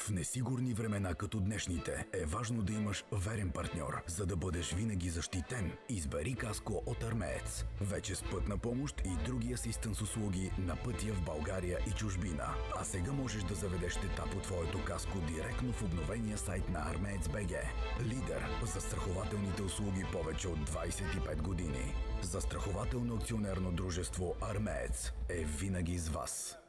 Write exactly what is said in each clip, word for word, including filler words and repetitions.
В несигурни времена като днешните е важно да имаш верен партньор, за да бъдеш винаги защитен. Избери Каско от Армеец. Вече с пътна помощ и други асистенс услуги на пътя в България и чужбина. А сега можеш да заведеш тета по твоето Каско директно в обновения сайт на Армеец БГ. Лидер за застрахователните услуги повече от двайсет и пет години. Застрахователно акционерно дружество Армеец е винаги с вас.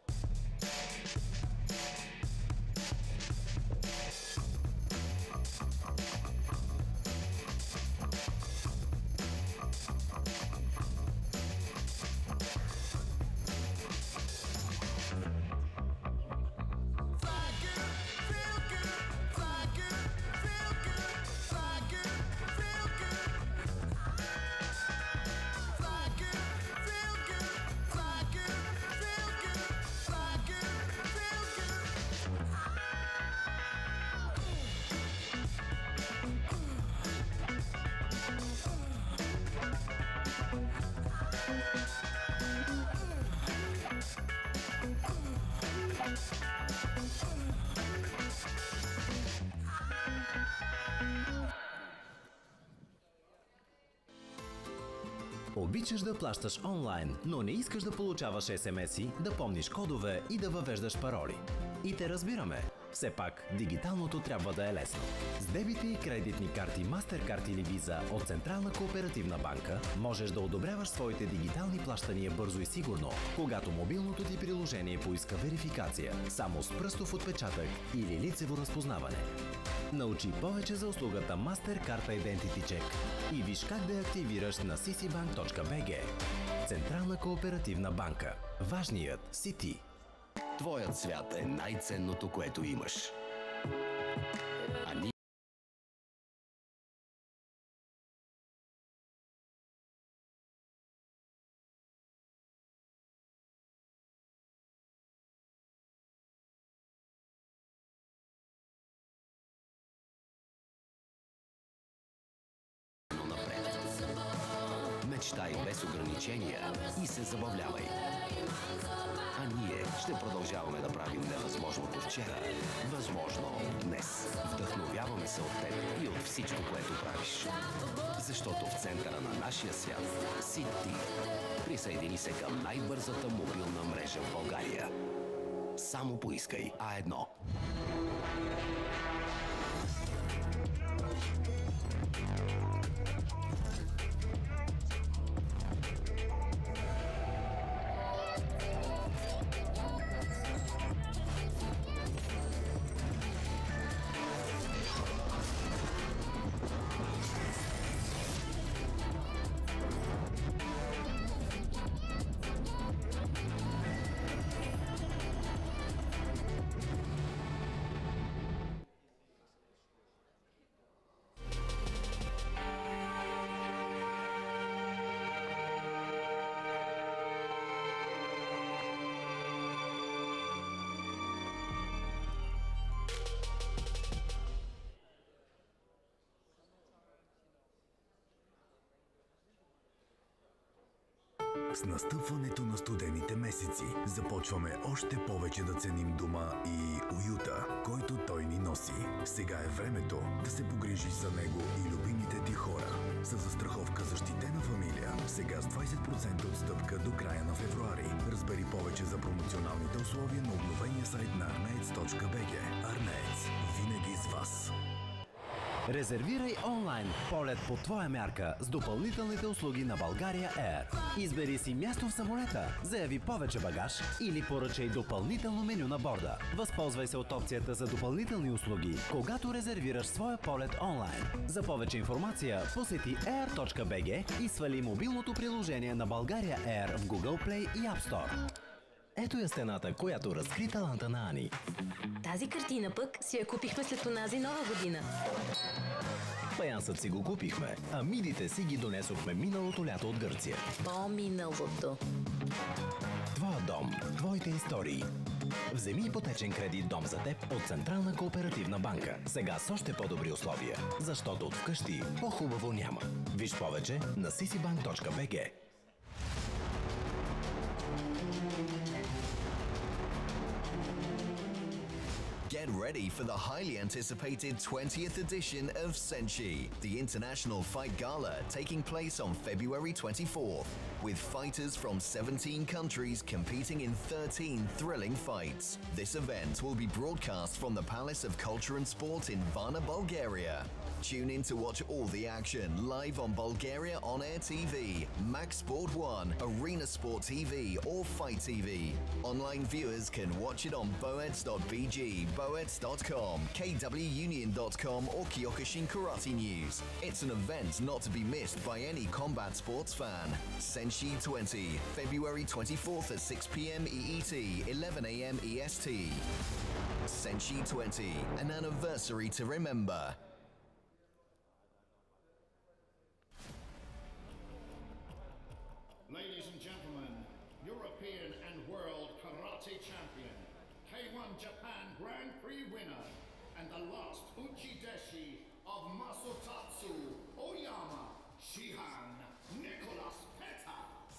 Обичаш да плащаш онлайн, но не искаш да получаваш ес ем ес-и, да помниш кодове и да въвеждаш пароли. И те разбираме. Все пак, дигиталното трябва да е лесно. С дебитни и кредитни карти MasterCard или Visa от Централна кооперативна банка можеш да одобряваш своите дигитални плащания бързо и сигурно, когато мобилното ти приложение поиска верификация, само с пръстов отпечатък или лицево разпознаване. Научи повече за услугата MasterCard Identity Check и виж как да я активираш на си си банк точка би джи. Централна кооперативна банка. Важният си ти. Твоят свят е най-ценното, което имаш. А ние... Мечтай без ограничения и се забавлявай. А ние ще продължаваме да правим невъзможното вчера възможно днес. Вдъхновяваме се от теб и от всичко, което правиш. Защото в центъра на нашия свят си ти. Присъедини се към най-бързата мобилна мрежа в България. Само поискай А едно. С настъпването на студените месеци започваме още повече да ценим дома и уюта, който той ни носи. Сега е времето да се погрижиш за него и любимите ти хора. С застраховка защитена фамилия, сега с двайсет процента отстъпка до края на февруари. Разбери повече за промоционалните условия на обновения сайт на армеец точка би джи. Армеец. Винаги с вас. Резервирай онлайн полет по твоя мярка с допълнителните услуги на България Air. Избери си място в самолета, заяви повече багаж или поръчай допълнително меню на борда. Възползвай се от опцията за допълнителни услуги, когато резервираш своя полет онлайн. За повече информация посети ейр точка би джи и свали мобилното приложение на България Air в Google Play и App Store. Ето я стената, която разкри таланта на Ани. Тази картина пък си я купихме след онази нова година. Паянсът си го купихме, а мидите си ги донесохме миналото лято от Гърция. По-миналото. Твоя дом, твоите истории. Вземи ипотечен кредит дом за теб от Централна кооперативна банка. Сега с още по-добри условия, защото от вкъщи по-хубаво няма. Виж повече на си си банк точка би джи. Get Get ready for the highly anticipated twentieth edition of Senshi, the international fight gala taking place on February twenty-fourth, with fighters from seventeen countries competing in thirteen thrilling fights. This event will be broadcast from the Palace of Culture and Sport in Varna, Bulgaria. Tune in to watch all the action live on Bulgaria On Air T V, Max Sport one, Arena Sport T V or Fight T V. Online viewers can watch it on boets dot b g, boets dot com, k w union dot com or Kyokushin Karate News. It's an event not to be missed by any combat sports fan. Senshi twenty, February twenty-fourth at six p m E E T, eleven a m E S T. Senshi twenty, an anniversary to remember. Ladies and gentlemen, European and World Karate Champion, K one Japan Grand Prix winner, and the last Uchideshi of Masutatsu Oyama, Shihan Nicholas Pettas.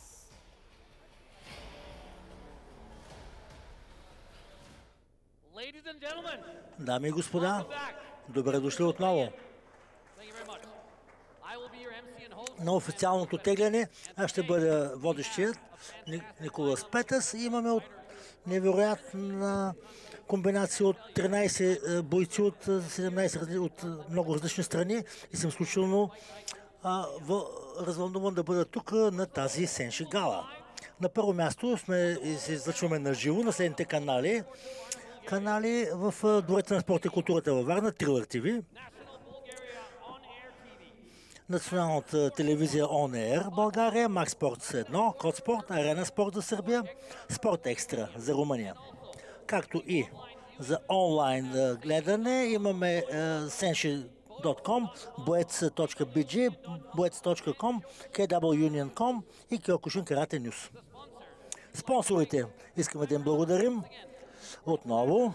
Ladies and gentlemen, Дами и господа, welcome back. добре дошли отново Thank you very much. I will be your M C and host. на официалното тегляне. Аз ще бъда водещият Ни- Николас Петъс. Имаме от невероятна комбинация от тринайсет е, бойци от е, седемнайсет разли- от е, много различни страни и съм изключително а, в- развълнуван да бъда тук на тази Сенши гала. На първо място сме и се излъчваме на живо на следните канали. Канали в е, Дворец на спорта и културата във Варна, Трилър Т В, National Bulgaria On Air T V. Националната телевизия On Air България, Макс Спорт едно, Код Спорт, Арена Спорт за Сърбия, Спорт Екстра за Румъния. Както и за онлайн е, гледане имаме senshi точка com, boets точка b g, boets точка com, k w union точка com и Kyokushin Karate News. Спонсорите искаме да им благодарим отново,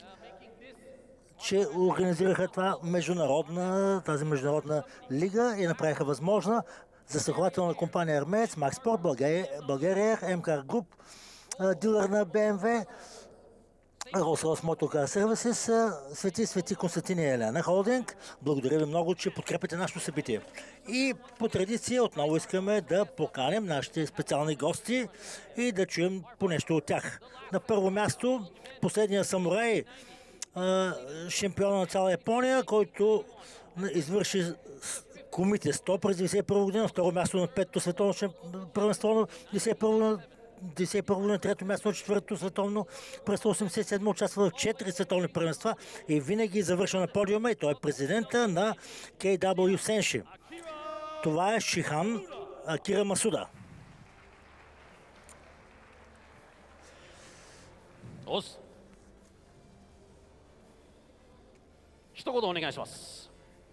че организираха това международна, тази международна лига и направиха възможна застрахователна компания Армеец, Макс Спорт, България, България, МКАР Груп, а, дилър на Б М В, Rolls-Royce Motor Car Services, а, Свети Свети Константин и Елена Холдинг. Благодаря ви много, че подкрепяте нашето събитие. И по традиция отново искаме да поканем нашите специални гости и да чуем по нещо от тях. На първо място, последния самурай, а, шампиона на цяла Япония, който н- извърши с- комите сто през деветдесет и първа година, на второ място на петото световно шамп- първенство на деветдесет и първо на деветдесет и първо на трето място на четвъртото световно през осемдесет и седмо участва в четири световни първенства и винаги завършва на подиума и той е президента на К В Сенши. Това е Шихан Акира Масуда. おっす。一言お願いします。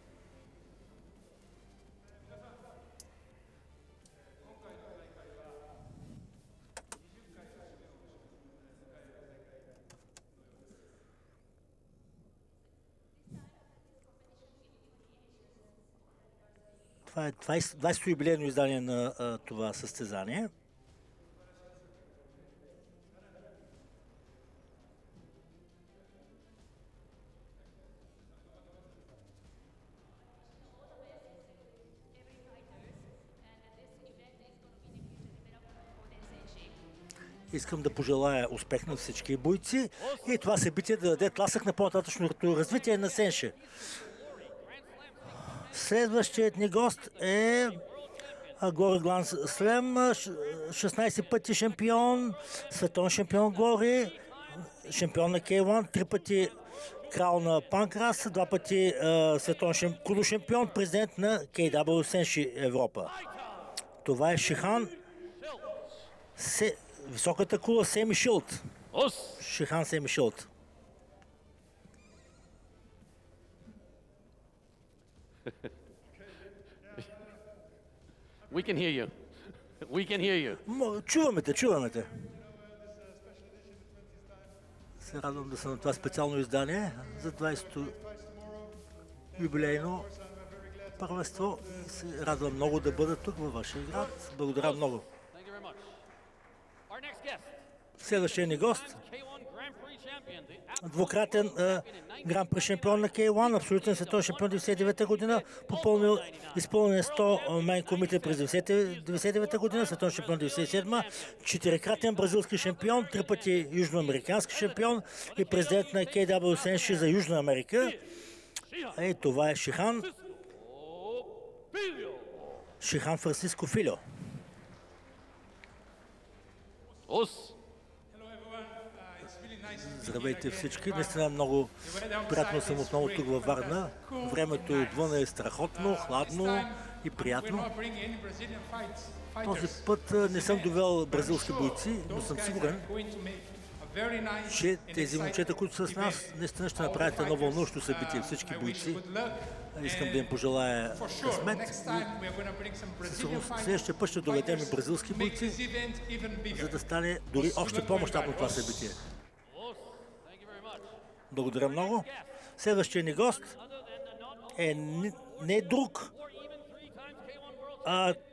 Това е двайсетото юбилейно издание на а, това състезание. Искам да пожелая успех на всички бойци и това събитие да даде тласък на по-нататъчното развитие на Сенши. Следващият ни гост е а, Гори Глан Слем, ш- шестнайсет пъти шампион, световен шампион Гори, шампион на К едно, три пъти крал на Панкрас, два пъти а, световен шам... кудо шампион, президент на К В Сенши Европа. Това е Шихан, Се... високата кула Семи Шилд. おっす。 Шихан Семи Шилд. We can hear you. We can hear you. М, Чуваме те, чуваме те. Се радвам да съм на това специално издание за двайсетото юбилейно първенство. И се радвам много да бъда тук във вашия град. Благодаря много. Thank you very much. Our next guest Следващия ни гост, двукратен гран при шампион на кей едно, абсолютен световен шампион деветдесет и девета година, попълнил изпълнен сто мейн комите през деветдесет и девета година, световен шампион деветдесет и седма, четирикратен бразилски шампион, три пъти южноамерикански шампион и президент на кей дабъл ю Senshi за Южна Америка. Ей, това е Шихан. Шихан Франциско Фильо. Здравейте всички. Наистина много приятно съм отново тук във Варна. Времето отвън е страхотно, хладно и приятно. Този път не съм довел бразилски бойци, но съм сигурен, че тези момчета, които са с нас, наистина ще направят едно вълнуващо събитие. Всички бойци. Искам да им пожелая късмет. Следващия път ще доведем и бразилски бойци, за да стане дори още по-мащабно това събитие. Благодаря много. Следващия ни гост е не друг, а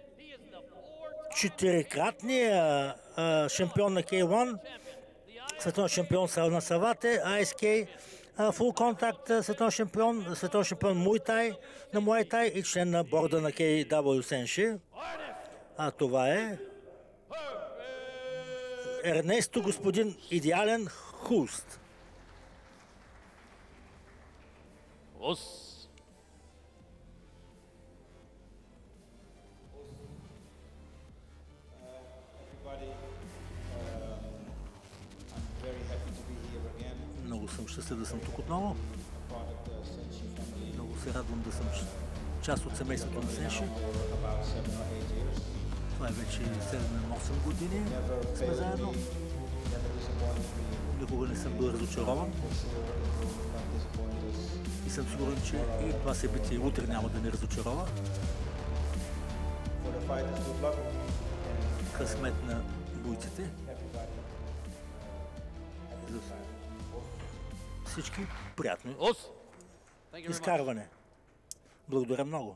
четирикратният шампион на кей едно, световен шампион на Савате, ай ес кей, Full Contact световен шампион, световен шампион Muay Thai, на Muay Thai и член на борда на кей дабъл ю Senshi. А това е Ернесто господин Идеален Хуст. Много съм щастлив да съм тук отново. Много се радвам да съм част от семейството на Senshi. Това е вече седем-осем години. Сме заедно. Никога не съм бил разочарован. И съм сигурен, че и това събитие утре няма да ни разочарова. Късмет на бойците. Всички приятно изкарване. Благодаря много.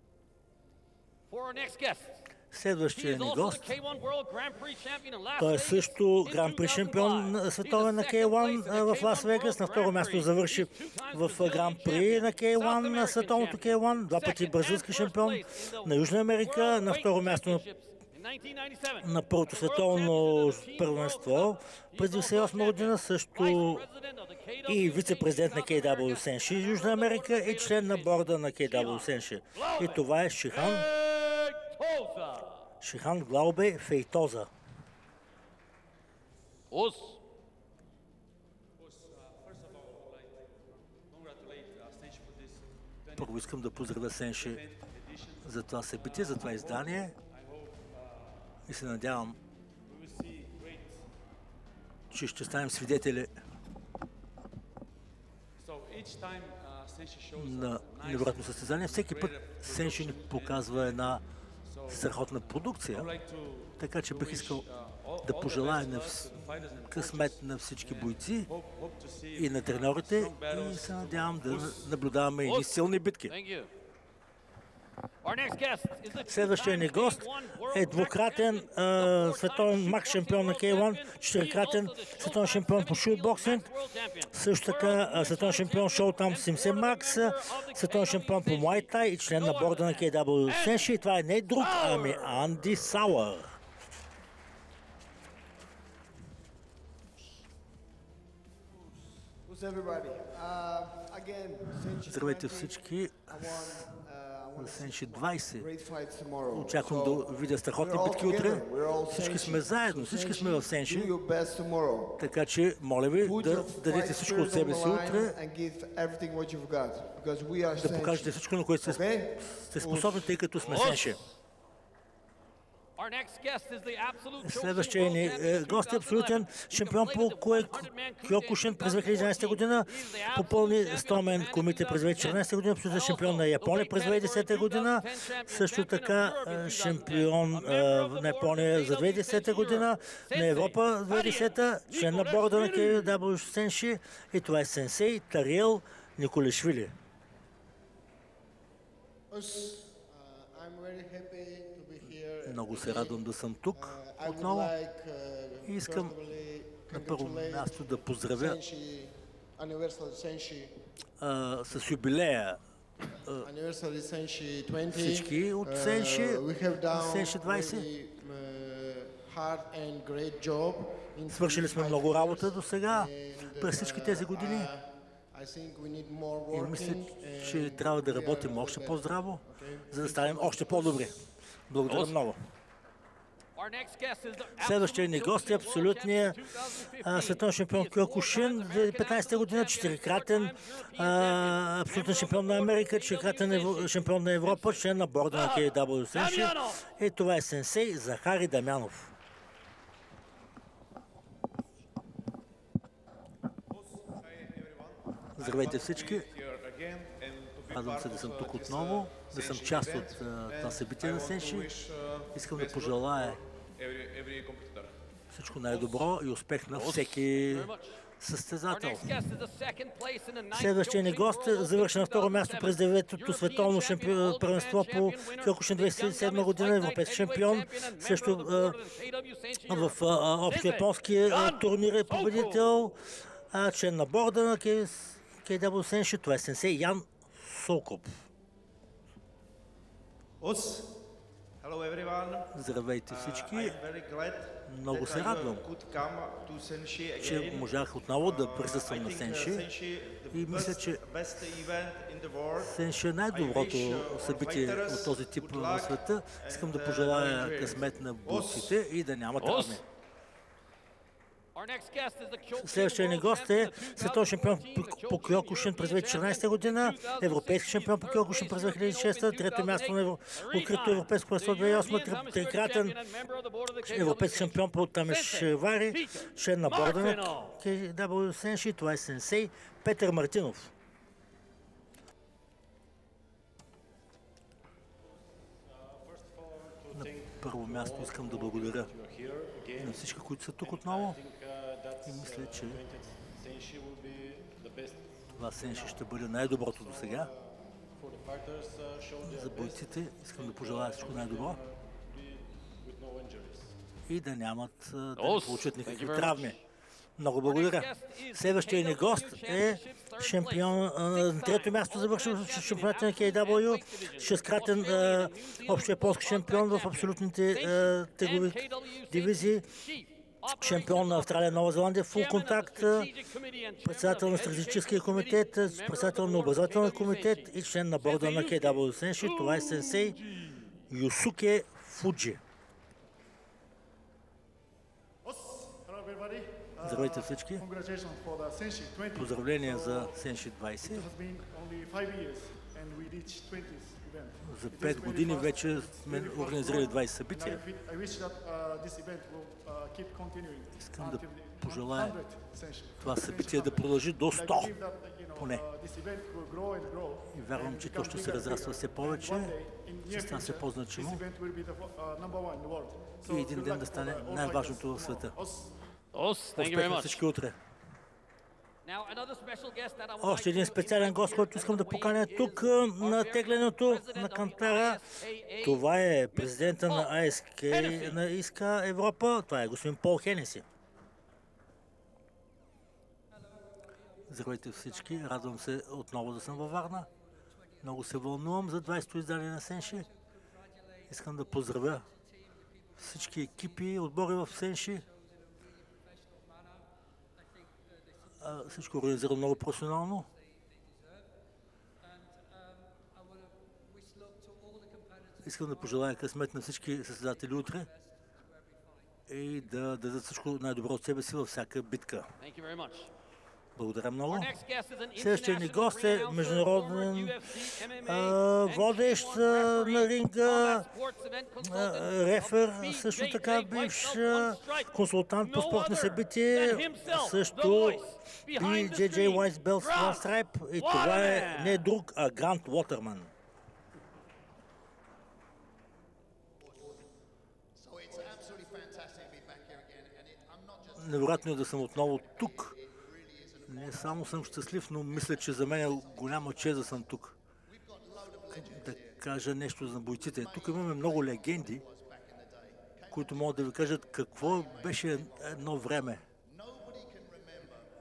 Следващия ни гост, той е също гран при шампион световен на кей едно в Лас Вегас. На второ място завърши в гран при на кей едно, на световното кей едно. Два пъти бразилски шампион на Южна Америка. На второ място на на първото световно първенство през деветдесет и осма година, също и вице-президент на кей дабъл ю Senshi Южна Америка и член на борда на кей дабъл ю Senshi. И това е Шихан Шихан Глаубе Фейтоза. Първо искам да поздравя Senshi за това събитие, за това издание. И се надявам, че ще станем свидетели на невероятно състезание. Всеки път Senshi ни показва една страхотна продукция, така че бих искал да пожелая на късмет на всички бойци и на треньорите и се надявам да наблюдаваме и силни битки. Следващия ни гост е двукратен а, световен макс шампион на кей едно, четирикратен световен шампион по шутбоксинг, също така световен шампион Showtime седемдесет макс, световен шампион по Muay Thai и член на борда на кей дабъл ю Senshi. И това е не друг, ами Анди Сауър. Здравейте всички. Senshi двайсет. Очаквам да видя страхотни битки утре. Всички сме заедно, всички сме в Senshi. Така че, моля ви да дадете всичко от себе си утре, да покажете всичко, на което сте способни, тъй като сме Senshi. Следващия ни гост е абсолютен шампион по Киокушин през две хиляди и единадесета година, попълни сто мен комите през две хиляди и четиринадесета година, абсолютен шампион на Япония през две хиляди и десета година, също така шампион на Япония за две хиляди и десета година, на Европа две хиляди и десета, член на борда на кей дабъл ю Senshi и това е сенсей Тариел Николишвили. Много се радвам да съм тук отново и искам На първо място да поздравя а, с юбилея всички от Сенши, Сенши двайсет. Свършили сме много работа до сега през всички тези години и мисля, че трябва да работим още по-здраво, за да станем още по-добри. Благодаря много. Следващия ни гост е абсолютният световен шампион Киокушин, две хиляди и петнадесета година, четирикратен а, абсолютен шампион на Америка, четирикратен евро, шампион на Европа, член на борда на Кей Дабъл Ю Сенши. И това е сенсей Захари Дамянов. Здравейте всички! Радвам се да съм тук отново, да съм част от това събитие на Сенши. Искам да пожелая всичко най-добро и успех на всеки състезател. Следващия ни гост завърши на второ място през деветото световно първенство по Киокушин две хиляди и седма година, европейски шампион, също в общо японски турнир е победител, член на борда на Кей Дабъл Ю Сенши. Това е сенсей Ян Солкоп. Здравейте всички! Много се радвам, че можах отново да присъствам на Сенши и мисля, че Сенши е най-доброто събитие от този тип в света. Искам да пожелая късмет на бойците и да няма травми. Следващия ни гост е световен шампион по Киокушин през две хиляди и четиринадесета година, европейски шампион по Киокушин през две хиляди и шеста, трето място на открито европейско първенство две хиляди и осма, трикратен европейски шампион по Тамешевари, член на борда на Кей Дабъл Ю Сенши. Това е сенсей Петър Мартинов. На първо място искам да благодаря на всички, които са тук отново. И мисля, че това Сенши ще бъде най-доброто до сега. За бойците искам да пожелая всичко най-добро и да нямат, да не получат никакви травми. Много благодаря. Следващия ни гост е шампион на трето място, завършил шампионата на Кей Дабъл Ю, шесткратен общо японски шампион в абсолютните тегови дивизии, шампион на Австралия, Нова Зеландия, фул контакт, председател на стратегическия комитет, председател на образователния комитет и член на борда на Кей Дабъл Ю Сенши. Това е сенсей Юсуке Фуджи. Здравейте всички! Поздравления за Сенши двайсет. За пет години вече сме организирали двайсет събития. Искам да пожелая това събитие да продължи до сто поне. И вярвам, че то ще се разраства все повече, ще стане все по-значимо и един ден да стане най-важното в света. Успех на всички утре! Още един специален гост, който искам да поканя тук на теглянето на кантара. Това е президента на ай ес кей на ИСКА Европа. Това е господин Пол Хенеси. Здравейте всички. Радвам се отново да съм във Варна. Много се вълнувам за двайсето издание на Сенши. Искам да поздравя всички екипи, отбори в Сенши. Всичко организира много професионално. Искам да пожелая късмет на всички състезатели утре и да дадат всичко най-добро от себе си във всяка битка. Благодаря много. Следващия ни гост е международен а, водещ а, на ринга, а, рефер, също така бивш а, консултант по спортни събития, също би джей джей White Belt One Stripe, и това е не друг, а Грант Уотерман. Невероятно е да съм отново тук. Не само съм щастлив, но мисля, че за мен е голяма чест да съм тук. Да кажа нещо за бойците. Тук имаме много легенди, които могат да ви кажат какво беше едно време.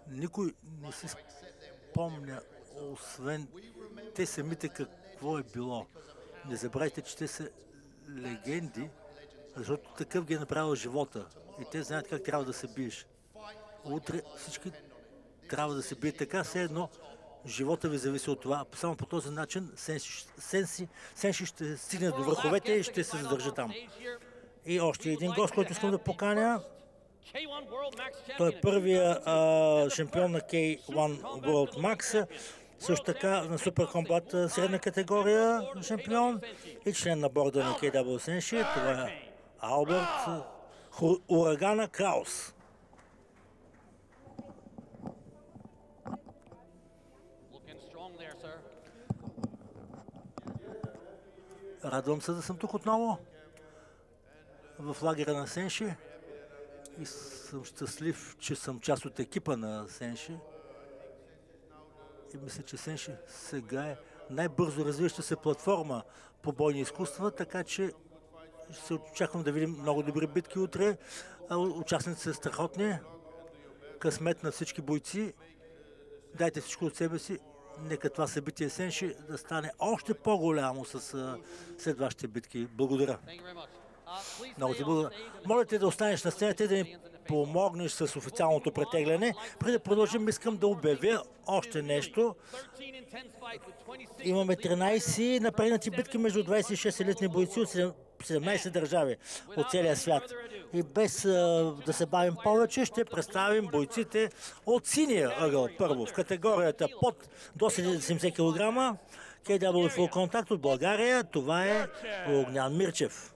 Никой не си спомня, освен те самите, какво е било. Не забравяйте, че те са легенди, защото такъв ги е направил живота. И те знаят как трябва да се биеш. Утре всички трябва да се бият така, все едно живота ви зависи от това. Само по този начин Сенши, Сенши, Сенши ще стигне до върховете и ще се задържи там. И още един гост, който искам да поканя. Той е първия а, шампион на кей едно World Max, също така на Super Combat средна категория шампион и член на борда на кей дабъл ю Сенши. Това е Алберт Урагана Краус. Радвам се да съм тук отново в лагера на Сенши и съм щастлив, че съм част от екипа на Сенши. И мисля, че Сенши сега е най-бързо развиваща се платформа по бойни изкуства, така че се очаквам да видим много добри битки утре. Участниците са страхотни. Късмет на всички бойци. Дайте всичко от себе си. Нека това събитие Сенши да стане още по-голямо с след вашите битки. Благодаря. Много ти благодаря. Моля те да останеш на сцената и да ни помогнеш с официалното претегляне. Преди да продължим, искам да обявя още нещо. Имаме тринайсет напрегнати битки между двайсет и шест елитни бойци от седемнайсет държави от целия свят. И без а, да се бавим повече, ще представим бойците от синия ъгъл първо. В категорията под до седемдесет килограма кей дабъл ю Full Contact от България. Това е Огнян Мирчев.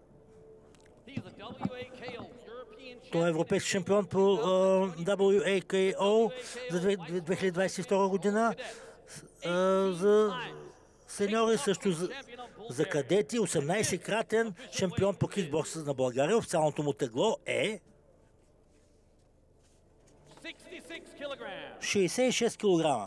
Той е европейски шампион по uh, дабъл ю ей кей о за две хиляди двайсет и втора година. Uh, за сеньори, също за, за кадети, осемнайсет-кратен шампион по кикбокс на България. Официалното му тегло е шейсет и шест килограма.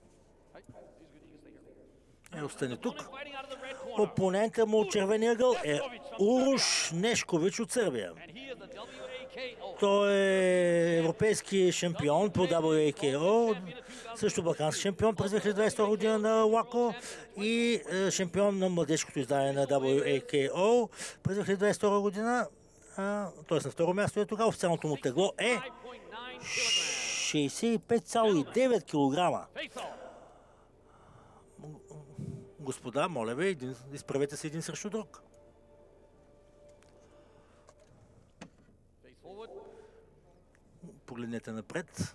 Е, остане тук. Опонента му от червения ъгъл е Урош Нешкович от Сърбия. Той е европейски шампион по дабъл ю ей кей о, също балкански шампион през две хиляди двайсет и втора година на ЛАКО и е, шампион на младежкото издание на дабъл ю ей кей о през две хиляди двайсет и втора година. Т.е. на второ място е тогава. Официалното му тегло е шейсет и пет цяло и девет килограма. Господа, моля ви, един, изправете се един срещу друг. Погледнете напред.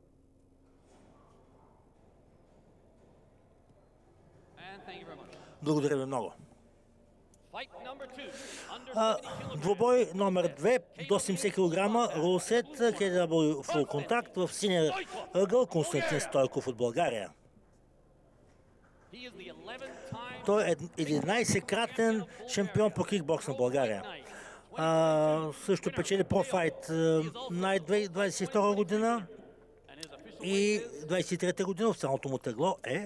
Благодаря ви много. А, двубой номер две до седемдесет килограма Рулсет кей дабъл ю Full Contact в синия ъгъл Константин Стойков от България. Той е единайсет-кратен шампион по кикбокс на България. А, също печели профайт на двайсет и втора година и двайсет и трета година. Официалното му тегло е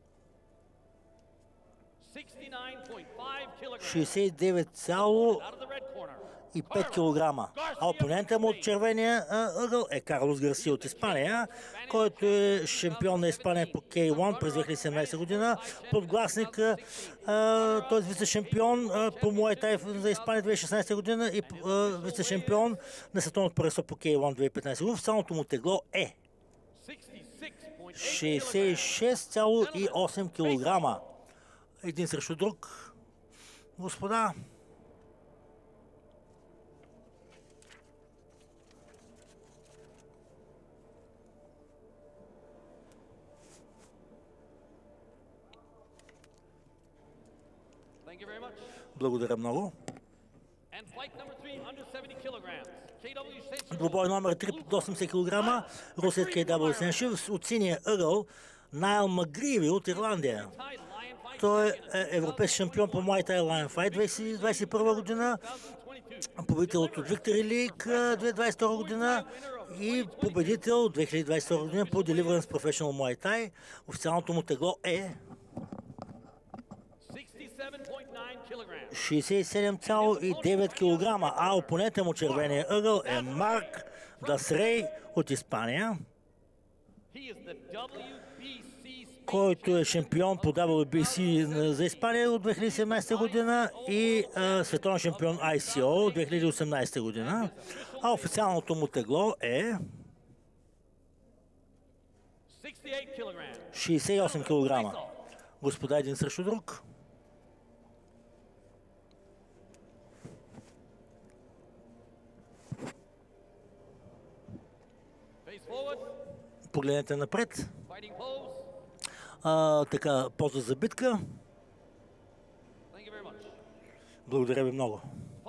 шейсет и девет цяло и пет килограма. А опонента му от червения ъгъл е Карлос Гарсия от Испания, който е шампион на Испания по кей едно през две хиляди и седемнайсета година. Подгласник, т.е. вице-шампион по Муай Тай за Испания две хиляди и шестнайсета година и вице-шампион на световното първенство по кей едно две хиляди и петнайсета година. Официалното му тегло е шейсет и шест цяло и осем килограма. Един срещу друг. Господа, благодаря много. Двубой номер три до осемдесет килограма Русет кей дабъл ю Сенши от синия ъгъл Найл Магриви от Ирландия. Той е европейски шампион по Muay Thai Lion Fight две хиляди двайсет и първа година, победител от Victory League две хиляди двайсет и втора година и победител от две хиляди двайсет и втора година по Deliverance Professional Muay Thai. Официалното му тегло е шейсет и седем цяло и девет килограма, а опонентът му червения ъгъл е Марк Дасрей от Испания. He is the W B C който е шампион по дабъл ю би си за Испания от две хиляди и седемнадесета година и а, световен шампион ай си о от две хиляди и осемнадесета година. А официалното му тегло е шейсет и осем килограма. Господа, един срещу друг. Погледнете напред. А, така, поза за битка. Благодаря ви много.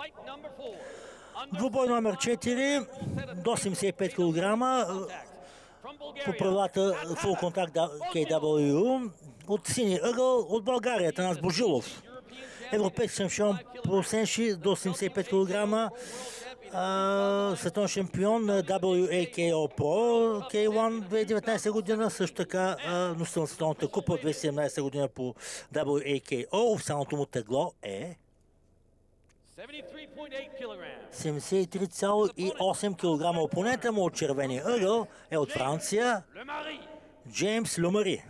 Двубой номер четири до седемдесет и пет килограма по правилата Full Contact кей дабъл ю от синия ъгъл от България, Танас Божилов. Европейски шампион по сенши до седемдесет и пет килограма. Световен шампион на дабъл ю ей кей о Pro кей едно две хиляди и деветнадесета година, също така носител на световната купа от две хиляди и седемнадесета година по дабъл ю ей кей о. Официалното му тегло е седемдесет и три цяло и осем килограма. Опонента му от червения ъгъл е от Франция Джеймс Люмари.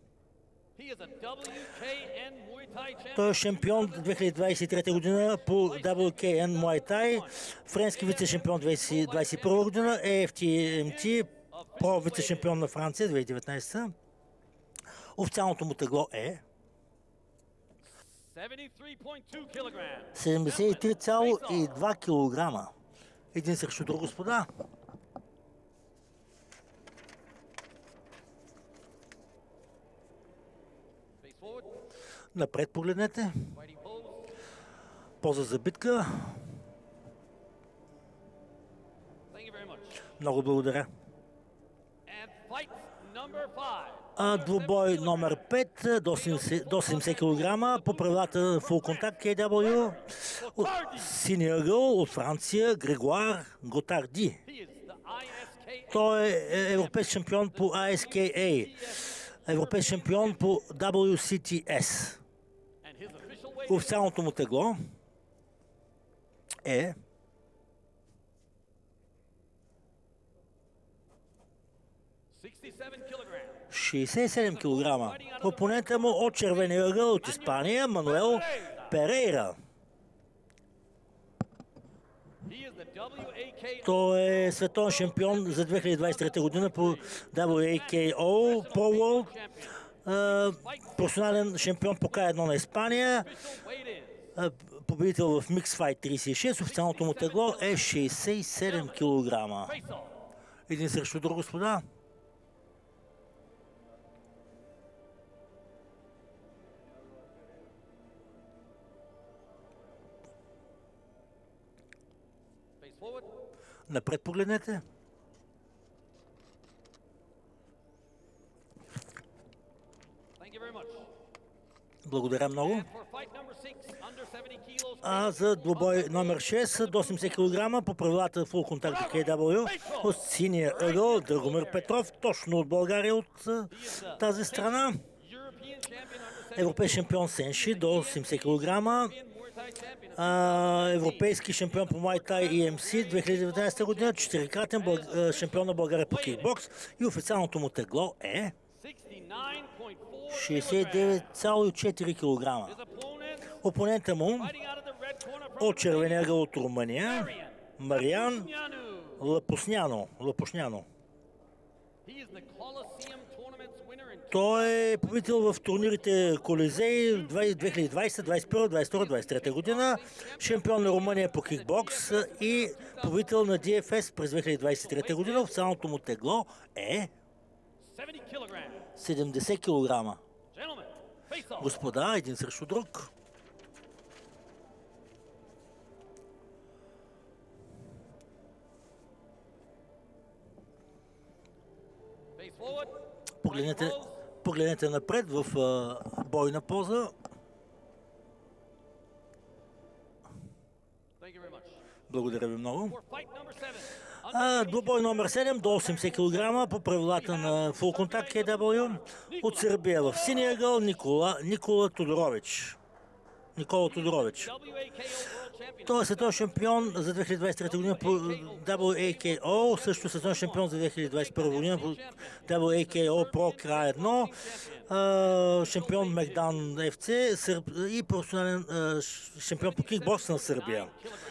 Той е шампион две хиляди двадесет и трета година по дабъл ю кей ен Muay Thai, френски вице-шампион две хиляди двадесет и първа година, ей еф ти ем ти, про вице-шампион на Франция две хиляди и деветнадесета. Официалното му тегло е седемдесет и три цяло и два килограма. Един срещу друг, господа. Напред погледнете. Поза за битка. Много благодаря. А, двубой номер пет до седемдесет килограма по правилата Full Contact кей дабъл ю от синия ъгъл от Франция Грегуар Готарди. Той е европейски шампион по ай ес кей ей, европейски шампион по дабъл ю си ти ес. Официалното му тегло е шейсет и седем килограма. Опонента му от червения ъгъл от Испания Мануел Перейра. Той е световен шампион за две хиляди двадесет и трета година по дабъл ю ей кей о Pro World, професионален шампион по кей едно на Испания, победител в Mix Fight тридесет и шест. Официалното му тегло е шейсет и седем килограма. Един срещу друг, господа. Напред погледнете. Благодаря много. А за двубой номер шест до осемдесет килограма по правилата Full Contact кей дабъл ю от синия ъгъл Драгомир Петров, точно от България, от тази страна. Европейски шампион сенши до седемдесет килограма. А, европейски шампион по Muay Thai и ем си две хиляди и деветнадесета година, четирикратен бълг... шампион на България по кикбокс и официалното му тегло е шейсет и девет цяло и четири килограма. Опонента му от червения ъгъл от Румъния Мариан Лапушняно. Лапушняно. Той е победител в турнирите Колизей две хиляди и двадесета, двадесет и първа, двадесет и втора, двадесет и трета година, шампион на Румъния по кикбокс и победител на ди еф ес през две хиляди и двадесет и трета година. Официалното му тегло е седемдесет килограма. Господа, един срещу друг. Погледнете, погледнете напред в а, бойна поза. Благодаря ви много. А, двубой номер седем до осемдесет килограма по правилата на Full Contact кей дабъл ю от Сърбия в синия ъгъл Никола, Никола Тодорович. Никола Тодорович. Той е световен шампион за две хиляди двадесет и трета година по дабъл ю ей кей о, също световен шампион за две хиляди двадесет и първа година по дабъл ю ей кей о Pro край едно, шампион Мегдан еф си и професионален шампион по кикбокс на Сърбия.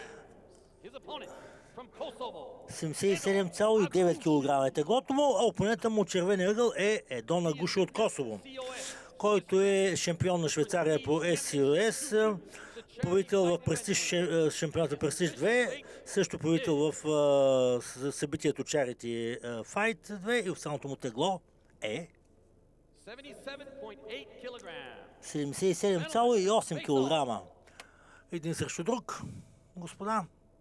седемдесет и седем цяло и девет килограма е теглото му, а опонента му червения ъгъл е Едон Агуши от Косово, който е шампион на Швейцария по ес си о ес, победител в Престиж, шампионата Престиж две, също победител в събитието Charity Fight две и останалото му тегло е седемдесет и седем цяло и осем килограма. Един срещу друг, господа.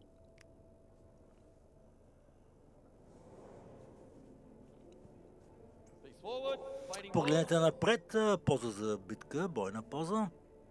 Погледнете напред, поза за битка, бойна поза.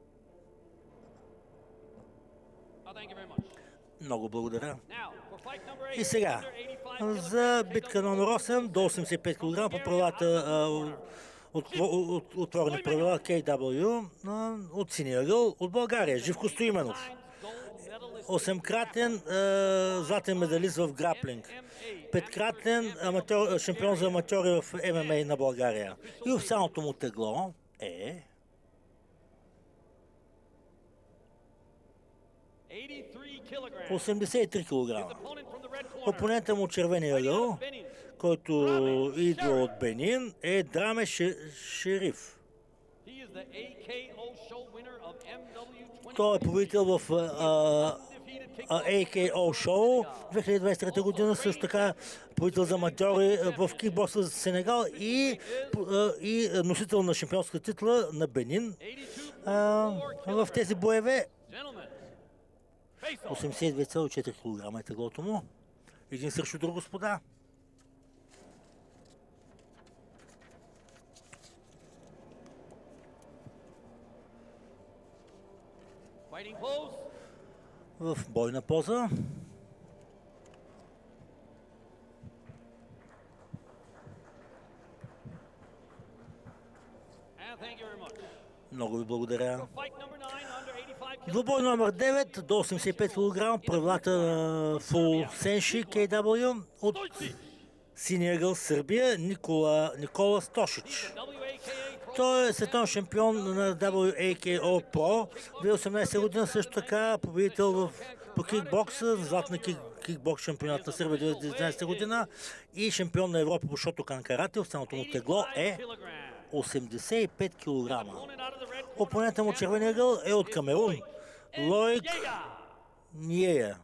Много благодаря. И сега, за битка номер осем до осемдесет и пет килограма по правилата, от, от, отворени правила кей дабъл ю от синия ъгъл от България, Живко Стоименов. осемкратен златен медалист в граплинг. Петкратен аматьор, шампион за аматьори в ем ем ей на България. И официалното му тегло е осемдесет и три килограма. Опонента му червения ъгъл, който идва от Бенин, е Драме Шериф. Той е победител в ей кей о шоу две хиляди двадесет и трета година, също така победител за аматьори в кикбокса за Сенегал и, и носител на шампионска титла на Бенин в тези боеве. осемдесет и две цяло и четири килограма е теглото му. Един срещу друг, господа. В бойна поза. Много ви благодаря. Двубой номер девет до осемдесет и пет килограма, правилата на Full Senshi кей дабъл ю от синия ъгъл Сърбия, Никола, Никола Стошич. Той е световен шампион на дабъл ю ей кей о Pro две хиляди и осемнадесета година, също така победител в, по кикбокса, златна кик, кикбокс шампионат на Сърбия две хиляди и деветнадесета година и шампион на Европа по Шотокан карате. Останалото му тегло е осемдесет и пет килограма. Опонента му червения ъгъл е от Камерун, Лойк Ниея,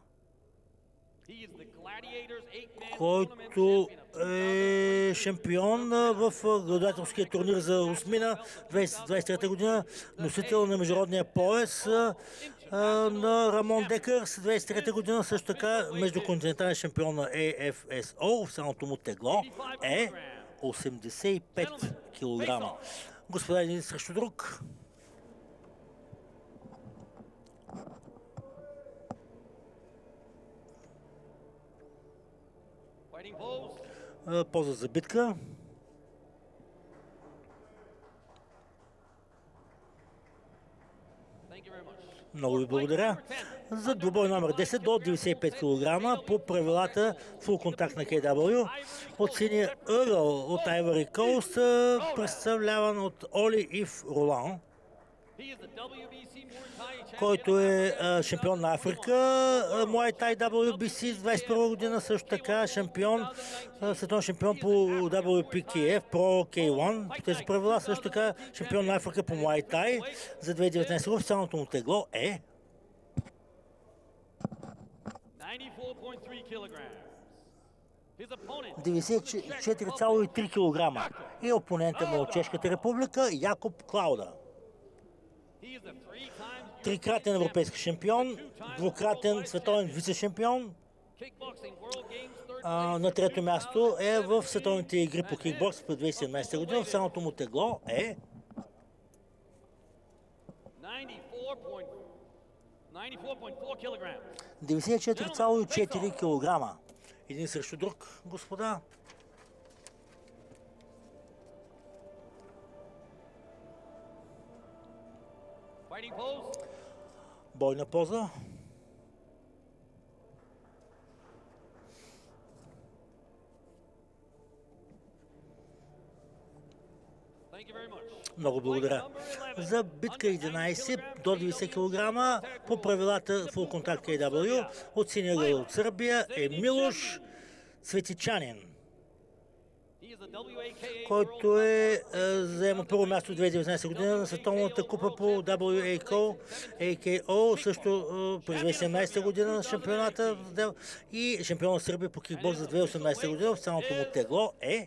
който е шампион в гладателския турнир за осмина две хиляди двадесет и трета година, носител на международния пояс на Рамон Декърс две хиляди двадесет и трета година, също така междуконтинентален шампион на ей еф ес о. Официалното му тегло е осемдесет и пет килограма. Господа, един срещу друг. Поза за битка. Много ви благодаря. За двубой номер десет до деветдесет и пет килограма по правилата Full контакт на кей дабъл ю от синия ъгъл от Ivory Coast, представляван от Оли Ив Ролан, който е а, шампион на Африка, Muay Thai дабъл ю би си двадесет и първа година, също така шампион, световен шампион по дабъл ю пи кей еф Pro кей едно, по тези правила, също така шампион на Африка по Muay Thai за две хиляди и деветнадесета година. Официалното му тегло е деветдесет и четири цяло и три килограма. И опонента му от Чешката република Якоб Клауда. Трикратен европейски шампион, двукратен световен вице-шампион. А, на трето място е в световните игри по кикбокс по две хиляди и седемнадесета година. Официалното му тегло е деветдесет и четири цяло и четири килограма. Един срещу друг, господа. Бойна поза. Много благодаря. За битка единайсет до деветдесет килограма по правилата Full Contact кей дабъл ю от синия ъгъл от Сърбия е Милош Цветичанин, който е, е заема първо място в две хиляди и деветнайсета година на световната купа по дабъл ю ей кей о, също е, през две хиляди и седемнайсета година на шампионата и шампион на Сърбия по кикбокс за две хиляди и осемнайсета година. Официалното му тегло е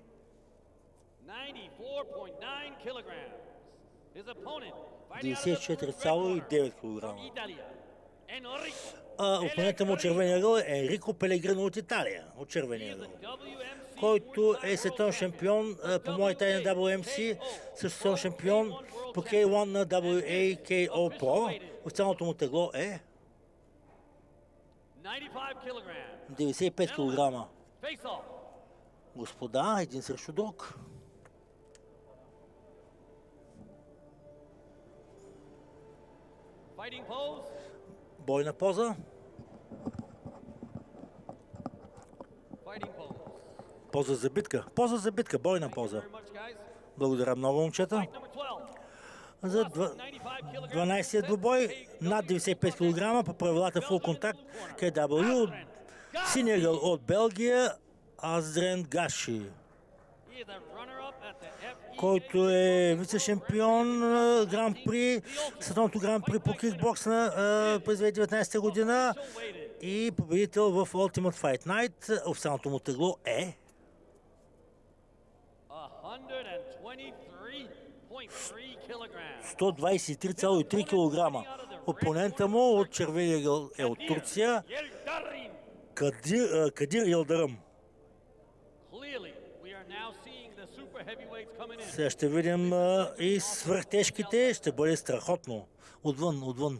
деветдесет и четири цяло и девет килограма. А опонентът му от червения ъгъл е Енрико Пелегрино от Италия, от червения ъгъл, който е световен шампион по Muay Thai на дабъл ю ем си, също световен шампион по кей едно на дабъл ю ей кей о Pro. Официалното му тегло е деветдесет и пет килограма. Господа, един срещу друг. Бойна поза. Поза за битка. Поза за битка. Бойна поза. Благодаря много, момчета. За дванайсети двубой над деветдесет и пет килограма по правилата Full Contact кей дабъл ю. Синия ъгъл от Белгия Аздрен Гаши, който е вице-шампион Гран При, световното Гран При по кикбокс на през две хиляди и деветнайсета година и победител в Ultimate Fight Night. Официалното му тегло е сто двайсет и три цяло и три килограма. Опонента му от червения ъгъл е от Турция Кадир, Кадир Йылдырым. Сега ще видим а, и свръхтежките. Ще бъде страхотно. Отвън, отвън.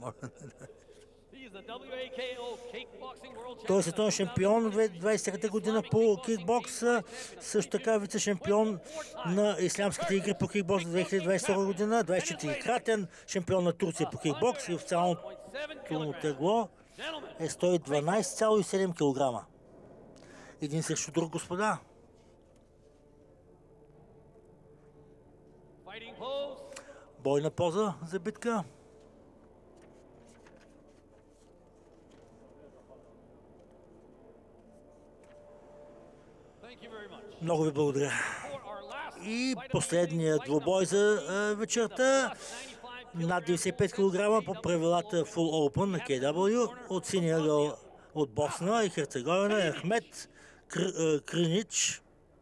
Той е световен шампион в две хиляди и двайсета трета година по кикбокс. Също така вице-шампион на ислямските игри по кикбокс в две хиляди двайсет и втора година. двайсет и четирикратен шампион на Турция по кикбокс и официалното му тегло е сто и дванайсет цяло и седем килограма. Един срещу друг, господа. Бойна поза за битка. Много ви благодаря. И последният двубой за а, вечерта. Над деветдесет и пет килограма по правилата Full Open на кей дабъл ю от синия ъгъл от Босна и Херцеговина е Ахмет Кр, Кринич,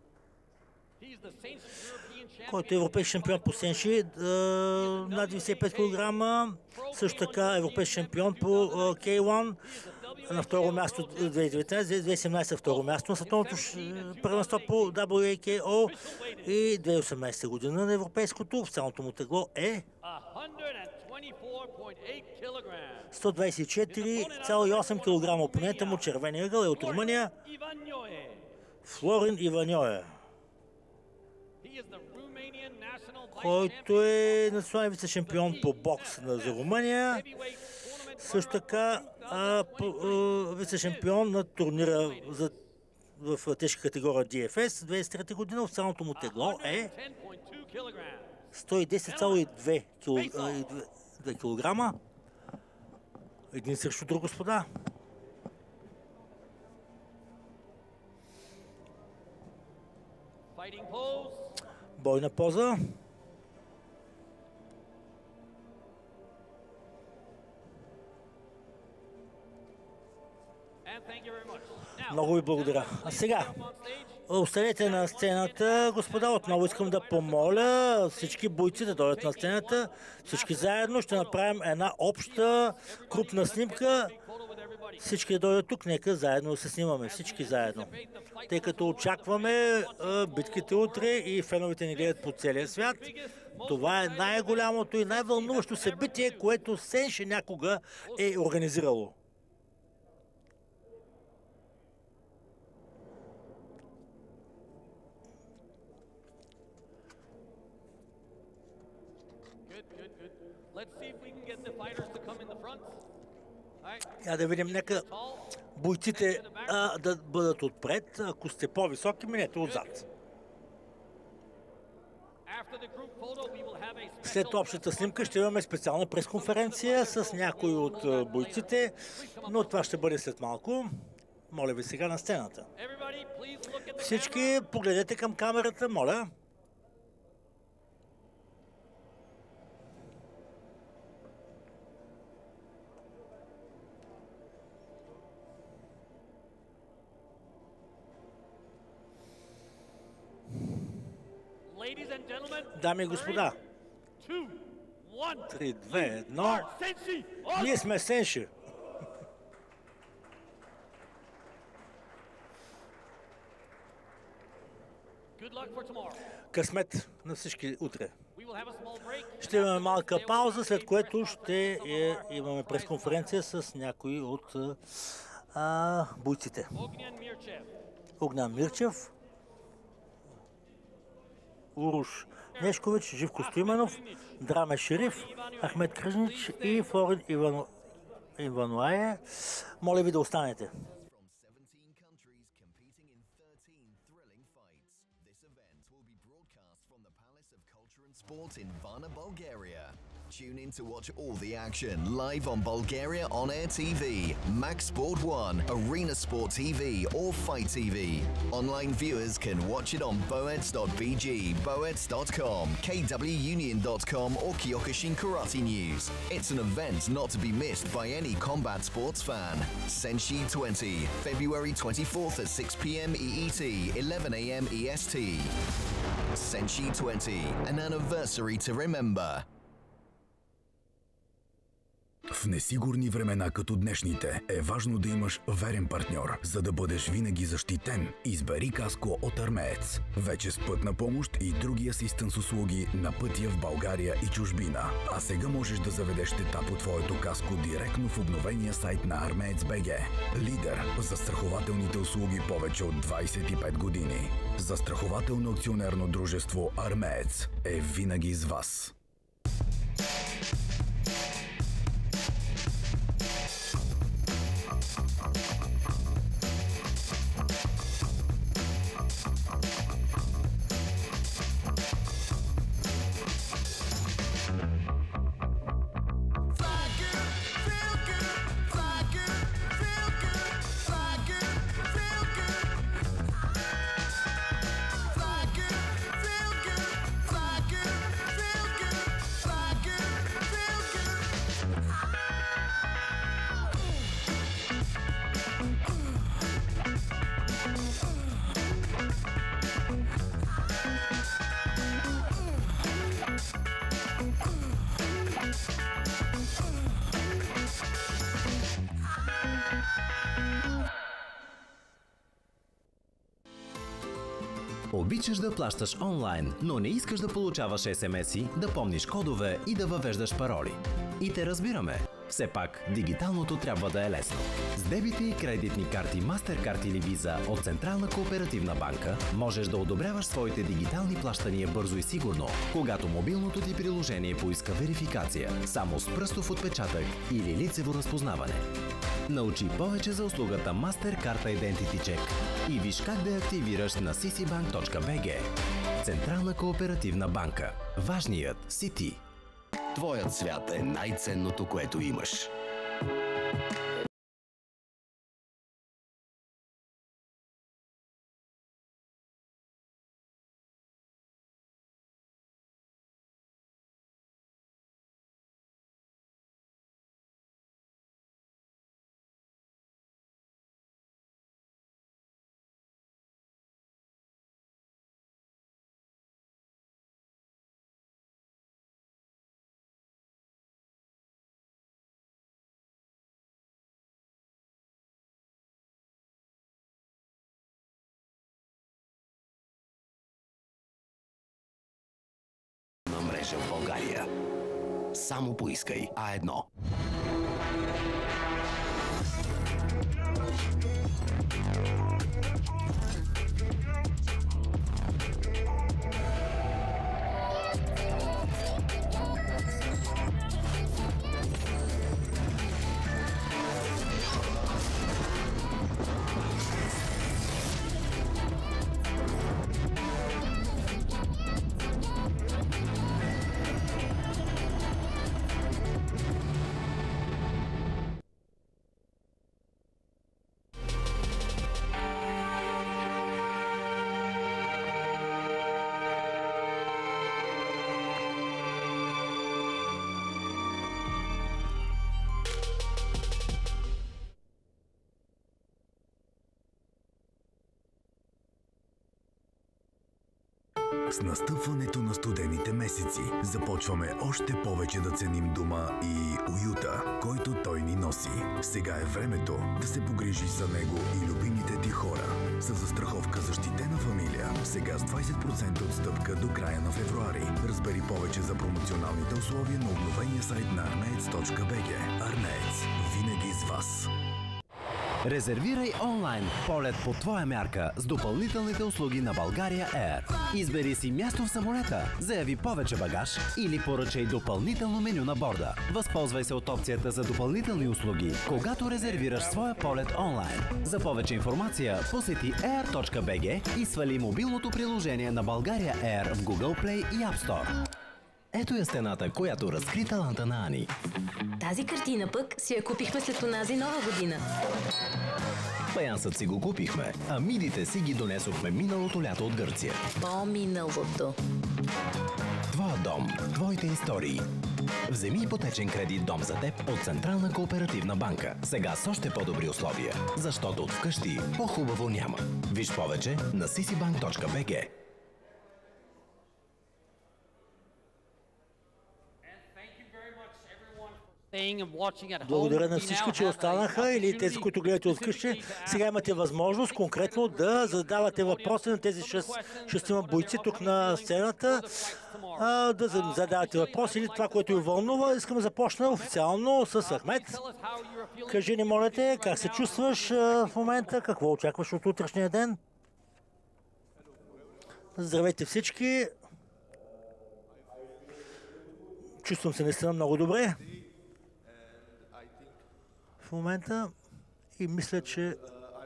който е европейски шампион по Сенши над деветдесет и пет килограма. Също така европейски шампион по кей едно на второ място две хиляди и деветнайсета, две хиляди и седемнайсета второ място на световното първенство по дабъл ю ей кей о и две хиляди и осемнайсета година на европейското. Официалното му тегло е сто двайсет и четири цяло и осем килограма. Опонента му червения ъгъл е от Румъния Флорин Иваньоe, който е национален вице-шампион по бокс за Румъния. Също така вице-шампион на турнира за, в тежка категория ди еф ес две хиляди и трета година. Официалното му тегло е сто и десет цяло и две килограма. Един срещу друг, господа. Бойна поза. Много ви благодаря. А сега, останете на сцената, господа. Отново искам да помоля всички бойци да дойдат на сцената. Всички заедно ще направим една обща крупна снимка. Всички да дойдат тук, нека заедно да се снимаме. Всички заедно. Тъй като очакваме а, битките утре и феновете ни гледат по целия свят. Това е най-голямото и най-вълнуващо събитие, което Сенши някога е организирало. Я да видим, нека бойците а, да бъдат отпред. Ако сте по-високи, минете отзад. След общата снимка ще имаме специална пресконференция с някои от бойците, но това ще бъде след малко. Моля ви сега на сцената. Всички погледнете към камерата, моля. Дами и господа, три, две, едно. Ние сме Сенши. Късмет на всички утре. Ще имаме малка пауза, след което ще е, имаме пресконференция с някои от а, бойците. Огнян Мирчев, Уруш Нешкович, Живко Стоименов, Драме Шериф, Ахмед Кръжнич и Флорин Ивано... Ивануае. Моля ви да останете. Sport in Varna, Bulgaria. Tune in to watch all the action live on Bulgaria On Air T V, Max Sport one, Arena Sport T V or Fight T V. Online viewers can watch it on boets dot b g, boets dot com, k w union dot com or Kyokushin Karate News. It's an event not to be missed by any combat sports fan. Senshi twenty, February twenty-fourth at six p m E E T, eleven a m E S T. Senshi twenty, an anniversary to remember. В несигурни времена като днешните е важно да имаш верен партньор, за да бъдеш винаги защитен. Избери каско от Армеец. Вече с пътна помощ и други асистенс услуги на пътя в България и чужбина. А сега можеш да заведеш тета по твоето каско директно в обновения сайт на Армеец точка б г. Лидер за застрахователните услуги повече от двайсет и пет години. Застрахователно акционерно дружество Армеец е винаги с вас. Обичаш да плащаш онлайн, но не искаш да получаваш ес ем ес-и, да помниш кодове и да въвеждаш пароли. И те разбираме. Все пак, дигиталното трябва да е лесно. С дебитни и кредитни карти MasterCard или Visa от Централна кооперативна банка можеш да одобряваш своите дигитални плащания бързо и сигурно, когато мобилното ти приложение поиска верификация, само с пръстов отпечатък или лицево разпознаване. Научи повече за услугата MasterCard Identity Check и виж как да я активираш на си си банк точка б г. Централна кооперативна банка. Важният си ти. Твоят свят е най-ценното, което имаш. Мрежа в България. Само поискай А едно. С настъпването на студените месеци започваме още повече да ценим дома и уюта, който той ни носи. Сега е времето да се погрижиш за него и любимите ти хора. С застраховка защитена фамилия, сега с двайсет процента отстъпка до края на февруари. Разбери повече за промоционалните условия на обновения сайт на арнеец точка би джи. Арнеец. Винаги с вас. Резервирай онлайн полет по твоя мярка с допълнителните услуги на България Air. Избери си място в самолета, заяви повече багаж или поръчай допълнително меню на борда. Възползвай се от опцията за допълнителни услуги, когато резервираш своя полет онлайн. За повече информация посети air точка би джи и свали мобилното приложение на България Air в Google Play и App Store. Ето е стената, която разкри таланта на Ани. Тази картина пък си я купихме след онази нова година. Паянсът си го купихме, а мидите си ги донесохме миналото лято от Гърция. По-миналото. Твоя дом, твоите истории. Вземи ипотечен кредит дом за теб от Централна кооперативна банка. Сега с още по-добри условия, защото от вкъщи по-хубаво няма. Виж повече на си си банк точка би джи. Благодаря на всички, че останаха или тези, които гледате от къщи. Сега имате възможност конкретно да задавате въпроси на тези шестима бойци тук на сцената. А, да задавате въпроси или това, което ви вълнува. Искам да започна официално с Ахмед. Кажи ни, моля те, как се чувстваш в момента? Какво очакваш от утрешния ден? Здравейте всички. Чувствам се наистина много добре в момента и мисля, че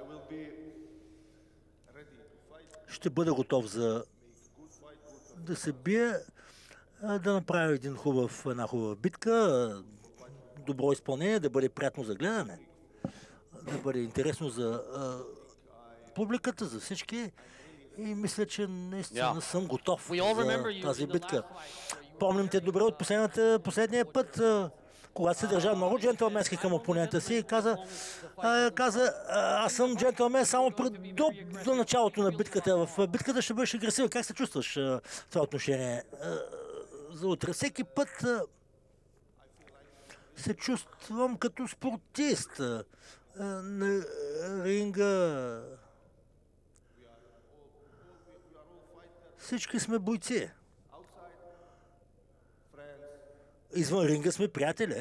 ще бъда готов за да се бия, да направя един хубав, една хубава битка, добро изпълнение, да бъде приятно за гледане, да бъде интересно за а, публиката, за всички и мисля, че наистина yeah. съм готов за тази битка. Помним те добре от последния път, когато се държа много джентълменски към опонента си и каза, а, каза аз съм джентълмен само пред, до, до началото на битката. В битката ще бъдеш агресивен. Как се чувстваш в това отношение? А, за утре. Всеки път а, се чувствам като спортист. А, на ринга. Всички сме бойци. Извън ринга сме приятели.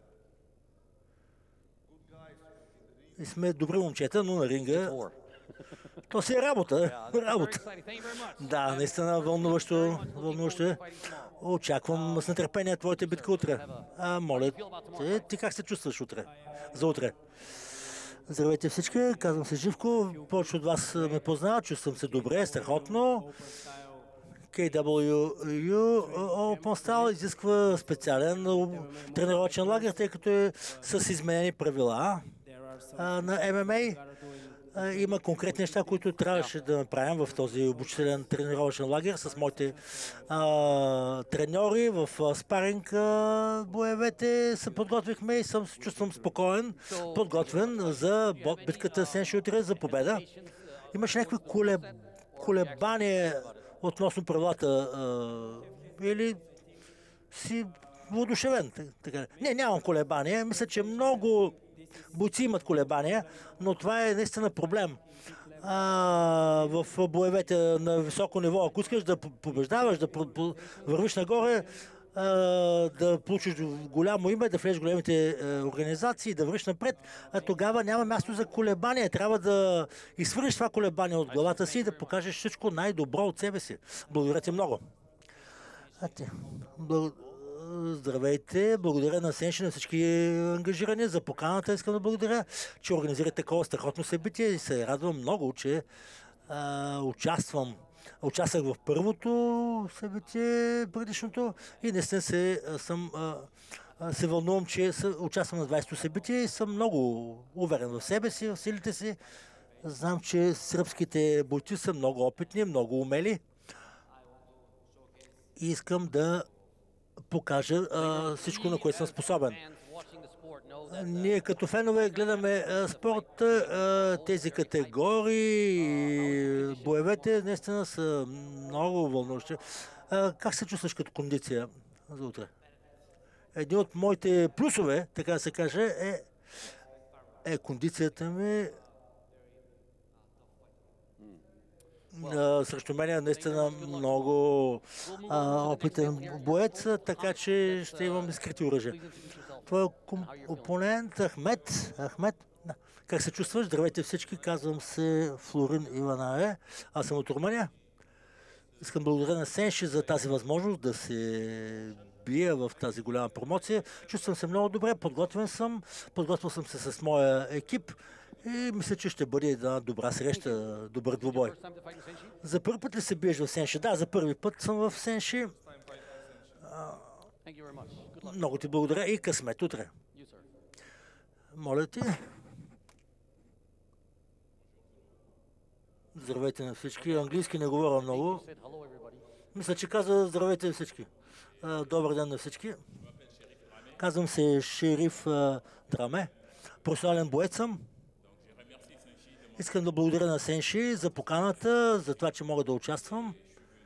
И сме добри момчета, но на ринга то си е работа. Работа. Да, наистина вълнуващо, вълнуващо е. Очаквам с нетърпение твоята битка утре. А, моля те, ти как се чувстваш утре? За утре. Здравейте всички, казвам се Живко. Повече от вас ме познават, чувствам се добре, страхотно. кей дабъл ю ю Open Style изисква специален тренировъчен лагер, тъй като е с изменени правила а, на Ем Ем Ей. А, има конкретни неща, които трябваше да направим в този обучителен тренировъчен лагер с моите а, треньори в а, спаринг а, боевете. Се подготвихме и съм, чувствам спокоен, подготвен за битката Сенши утре за победа. Имаше някакви колеб... колебания относно правилата а, или си воодушевен. Така. Не, нямам колебания. Мисля, че много бойци имат колебания, но това е наистина проблем. А, в боевете на високо ниво, ако искаш да побеждаваш, да вървиш нагоре, а, да получиш голямо име, да влезеш в големите а, организации, да вървиш напред, а тогава няма място за колебания. Трябва да изхвърлиш това колебание от главата си и да покажеш всичко най-добро от себе си. Благодаря ти много. Благ... Здравейте, благодаря на Сенши, на всички ангажирани за поканата. Искам да благодаря, че организирате такова страхотно събитие и се радвам много, че а, участвам. Участвах в първото събитие, предишното, и наистина се, съм, а, се вълнувам, че участвам на двайсето събитие и съм много уверен в себе си, в силите си. Знам, че сръбските бойци са много опитни, много умели и искам да покажа а, всичко, на което съм способен. Ние като фенове гледаме а, спорт, а, тези категории, боевете наистина са много вълнуващи. А, как се чувстваш като кондиция за утре? Един от моите плюсове, така да се каже, е, е кондицията ми. Uh, срещу мен е наистина много uh, опитен боец, така че ще имам скрити оръжия. Твой опонент Ахмед. Ахмед, как се чувстваш? Здравейте всички, казвам се Флорин Иванае. Аз съм от Румъния. Искам благодаря на Сенши за тази възможност да се бия в тази голяма промоция. Чувствам се много добре, подготвен съм. Подготвил съм се с моя екип. И мисля, че ще бъде една добра среща, добър двубой. За първи път ли се биеш в Сенши? Да, за първи път съм в Сенши. А, много ти благодаря и късмет утре. Моля ти. Здравейте на всички. Английски не говоря много. Мисля, че казва здравейте на всички. А, добър ден на всички. Казвам се Шериф а, Драме. Професионален боец съм. Искам да благодаря на Сенши за поканата, за това, че мога да участвам.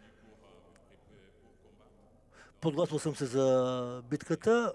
Подготвил съм се за битката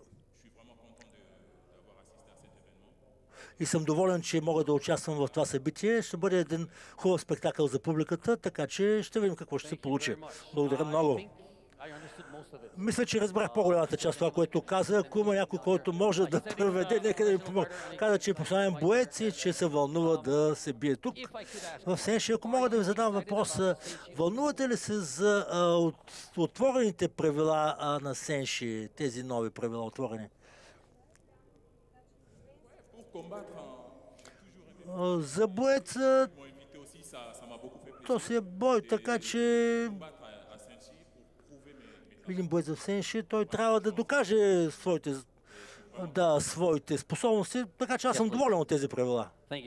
и съм доволен, че мога да участвам в това събитие. Ще бъде един хубав спектакъл за публиката, така че ще видим какво ще се получи. Благодаря много. Мисля, че разбрах по-голямата част това, което каза. Ако има някой, който може да преведе, нека да ми помогне. Каза, че е професионален боец и че се вълнува да се бие тук. В Сенши, ако мога да ви задам въпрос, вълнувате ли се за а, от, отворените правила а, на Сенши, тези нови правила отворени? А, за боеца то си е бой, така че един боец в Сенши, той трябва да докаже своите, да, своите способности, така че аз съм доволен от тези правила.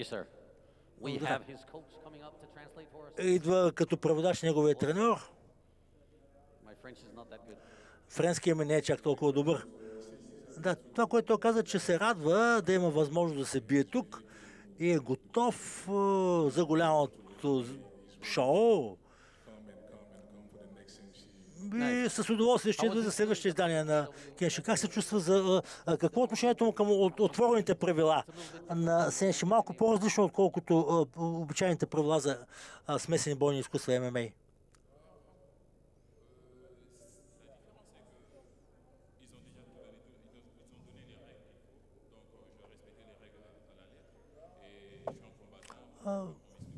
Идва като преводач неговия треньор. Френският ми не е чак толкова добър. Да, това, което той каза, че се радва да има възможност да се бие тук и е готов uh, за голямото шоу. И с удоволствие ще идва за следващите издания на Кенши. Как се чувства за... А, какво е отношението му към от, отворените правила на Сенши? Малко по-различно, отколкото а, обичайните правила за а, смесени бойни изкуства М М А. А,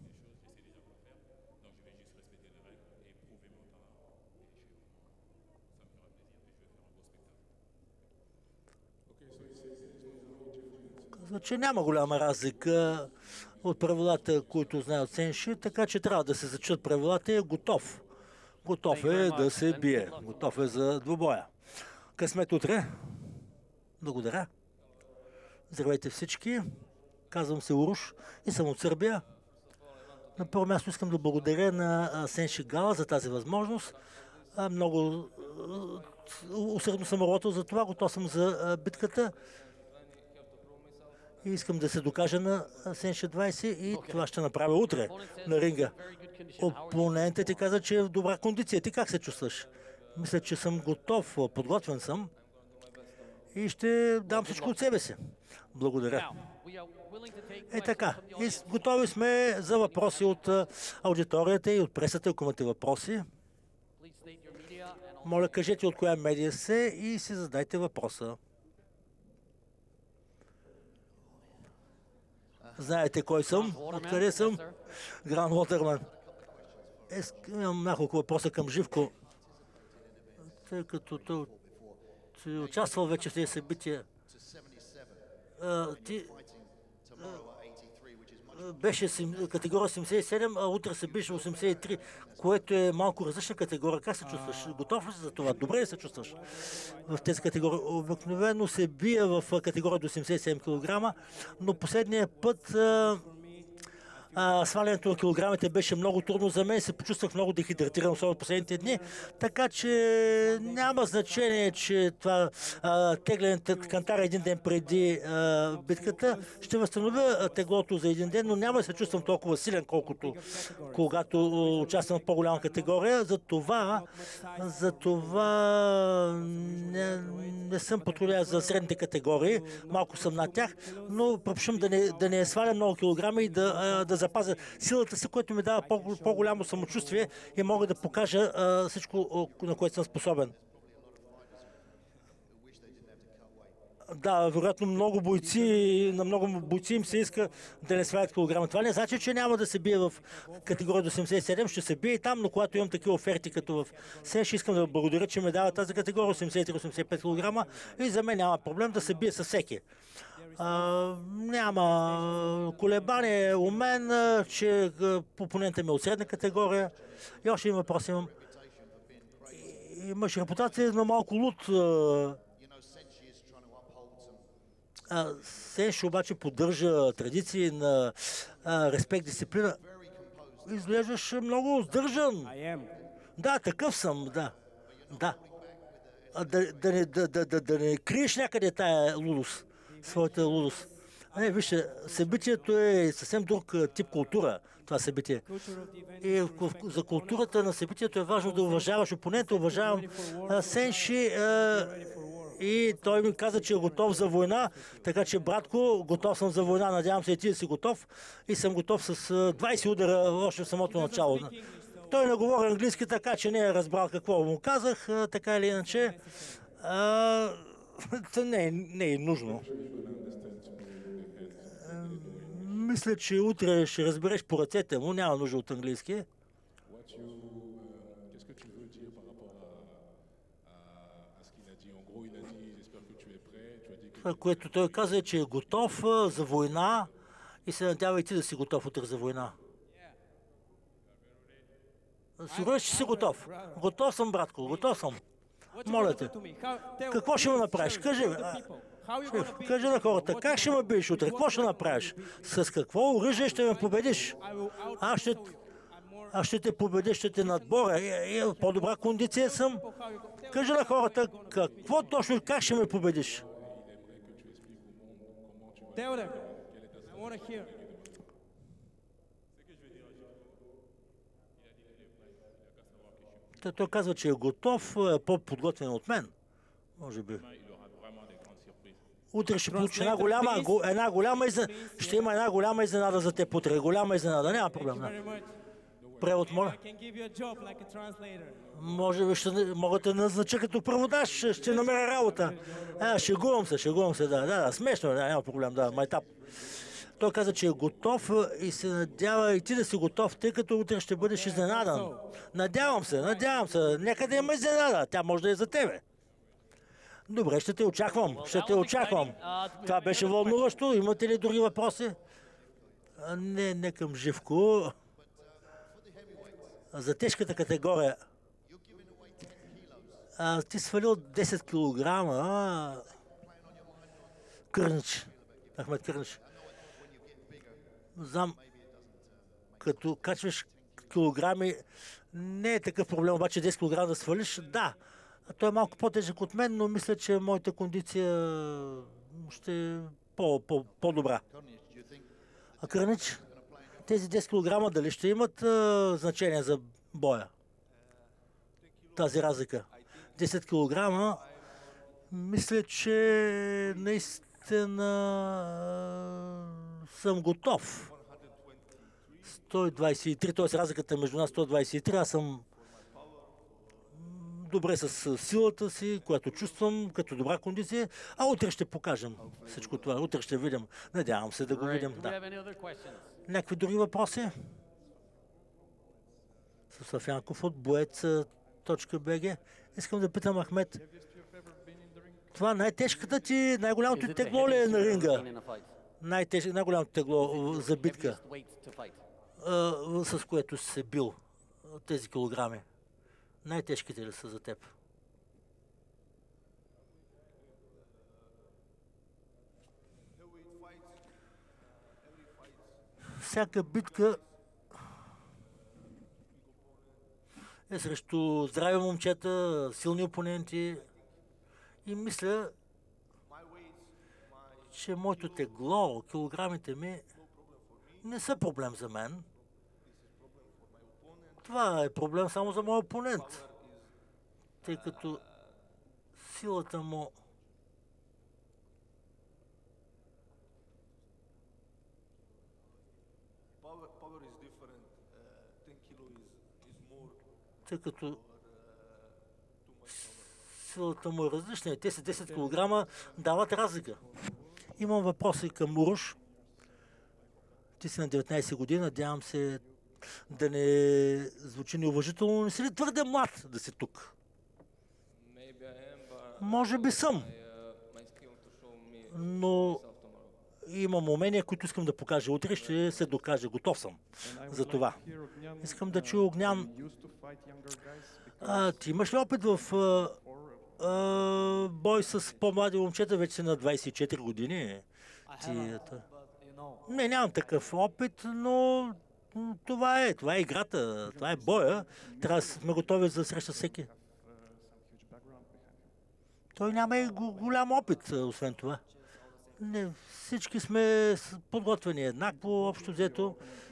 че няма голяма разлика от правилата, които знаят Сенши, така че трябва да се зачитат правилата и е готов. Готов е да се бие. Готов е за двубоя. Късмет утре. Благодаря. Здравейте всички. Казвам се Уруш и съм от Сърбия. На първо място искам да благодаря на Сенши Гала за тази възможност. Много усърдно съм работил за това. Готов съм за битката. И искам да се докажа на Сенши двайсет и това ще направя утре на ринга. Опонентът ти каза, че е в добра кондиция. Ти как се чувстваш? Мисля, че съм готов, подготвен съм и ще дам всичко от себе си. Благодаря. Е така, и готови сме за въпроси от аудиторията и от пресата, ако имате въпроси. Моля, кажете от коя медия се и си задайте въпроса. Знаете кой съм? Откъде съм? Гранд Уотерман. Е, имам няколко въпроса към Живко. Тъй като той си участвал вече в тези събития. А, ти а, беше категория седемдесет и седем, а утре се беше осемдесет и три, което е малко различна категория. Как се чувстваш? Готов ли си за това? Добре ли се чувстваш в тези категории? Обикновено се бия в категория до осемдесет и седем килограма, но последния път а, А, свалянето на килограмите беше много трудно за мен, се почувствах много дехидратиран, особено последните дни, така че няма значение, че това а, тегляне кантара един ден преди а, битката. Ще възстановя теглото за един ден, но няма да се чувствам толкова силен, колкото когато участвам в по-голяма категория. За това, за това не, не съм подходящ за средните категории, малко съм над тях, но пропушвам да не, да не сваля много килограми и да, да запазя силата си, което ми дава по- по-голямо самочувствие и мога да покажа а, всичко, на което съм способен. Да, вероятно много бойци, на много бойци им се иска да не свалят килограма. Това не значи, че няма да се бие в категория до осемдесет и седем, ще се бие и там, но когато имам такива оферти като в СЕШ, искам да благодаря, че ме дава тази категория осемдесет и три осемдесет и пет килограма и за мен няма проблем да се бие със всеки. А, няма колебание у мен, че опонентът ми е от средна категория. И още един въпрос имам. Имаш репутация на малко луд. Сенш обаче поддържа традиции на а, респект, дисциплина. Изглеждаш много сдържан. Да, такъв съм, да. Да. А, да, да, не, да, да, да, да не криеш някъде тая лудост, своята лудост. А не, вижте, събитието е съвсем друг тип култура, това събитие. И за културата на събитието е важно да уважаваш опонента. Уважавам а, Сенши а, и той ми каза, че е готов за война, така че, братко, готов съм за война, надявам се и ти да си готов. И съм готов с двайсет удара още в самото начало. Той не говори английски, така че не е разбрал какво му казах, така или иначе. А, не, е, не е нужно. Мисля, че утре ще разбереш по ръцете му, няма нужда от английски. Това, което той каза, е, че е готов за война и се надява и ти да си готов утре за война. Сигурен, че си готов. Готов съм, братко, готов съм. Моля те. Какво ще му направиш? Кажи, кажи на хората, как ще ме биеш утре? Какво ще направиш? С какво оръжие ще ме победиш? Аз ще, аз ще те победя, ще те надборя. И, и, в по-добра кондиция съм. Кажи на хората, какво точно, как ще ме победиш? Той, той казва, че е готов, е по-подготвен от мен. Може би. Утре ще получи една голяма, една голяма изненада. Ще има една голяма изненада за теб утре. Голяма изненада. Няма проблем. Да. Превод, моля. Може би ще мога да назнача като преводач. Ще, ще намеря работа. А, шегувам се, шегувам се. Да, да, да смешно. Да, няма проблем. Да, майтап. Той каза, че е готов и се надява и ти да си готов, тъй като утре ще бъдеш изненадан. Надявам се, надявам се. Нека да има изненада. Тя може да е за тебе. Добре, ще те очаквам. Ще те очаквам. Това беше вълнуващо. Имате ли други въпроси? Не, не към Живко. За тежката категория. А, ти свалил десет килограма. Кърнич. Ахмед Кърнич. Знам, като качваш килограми, не е такъв проблем, обаче десет килограма да свалиш, да. Той е малко по-тежък от мен, но мисля, че моята кондиция ще е по-добра. А Кърнич, тези десет килограма дали ще имат а, значение за боя? Тази разлика. десет килограма, мисля, че наистина съм готов. сто двайсет и три, т.е. разликата между нас сто двайсет и три, аз съм добре с силата си, която чувствам, като добра кондиция, а утре ще покажем всичко това. Утре ще видим. Надявам се да го видим. Да. Някакви други въпроси? Софянков от боец точка би джи. Искам да питам Ахмед. Това най-тежката ти, най-голямото тегло ли е на ринга? Най-тежко, най-голямото тегло за битка, а, с което си се бил тези килограми. Най-тежките ли са за теб? всяка битка е срещу здрави момчета, силни опоненти и мисля, че моето тегло, килограмите ми не са проблем за мен. Това е проблем само за моя опонент, тъй като силата му тъй като силата му е различна и те са десет килограма, дават разлика. Имам въпроси към Урош. Ти си на деветнайсет години, надявам се да не звучи неуважително, не си ли твърде млад да си тук? Може би съм, но имам умения, които искам да покажа утре, ще се докажа. Готов съм за това. Искам да чуя Огнян. А, ти имаш ли опит в а, а, бой с по-млади момчета? Вече си на двайсет и четири години. Ти, не, нямам такъв опит, но това е. Това е играта. Това е боя. Трябва да сме готови за среща всеки. Той няма и голям опит, освен това. Не, всички сме подготвени еднакво, общо взето.